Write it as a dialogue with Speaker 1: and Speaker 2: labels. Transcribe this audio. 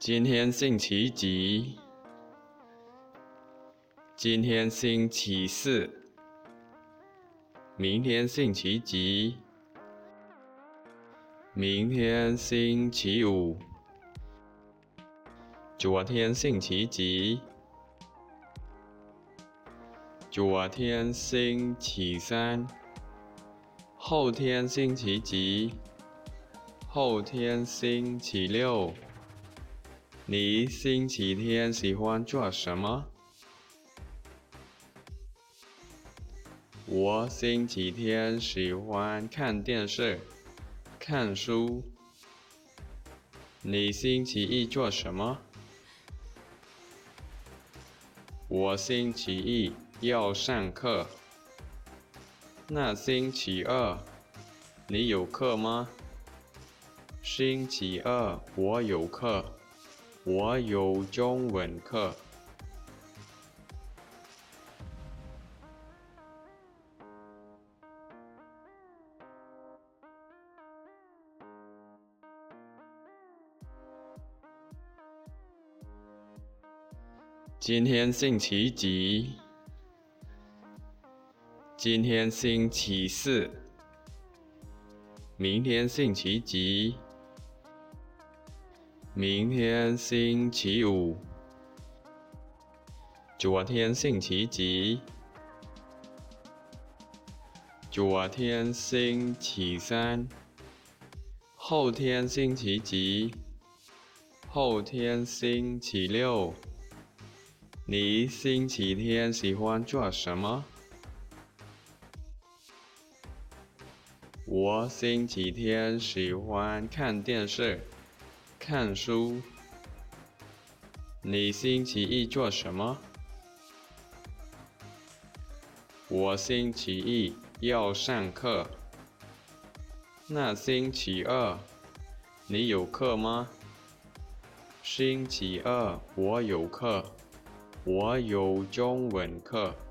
Speaker 1: 今天星期几？今天星期四。明天星期几？明天星期五。昨天星期几？昨天星期三。后天星期几？后天星期六。你星期天喜欢做什么？我星期天喜欢看电视、看书。你星期一做什么？我星期一要上课。那星期二你有课吗？星期二我有课，我有中文课。今天星期几？今天星期四。明天星期几？明天星期五。昨天星期几？昨天星期三。后天星期几？后天星期六。你星期天喜欢做什么？我星期天喜欢看电视、看书。你星期一做什么？我星期一要上课。那星期二你有课吗？星期二我有课，我有中文课。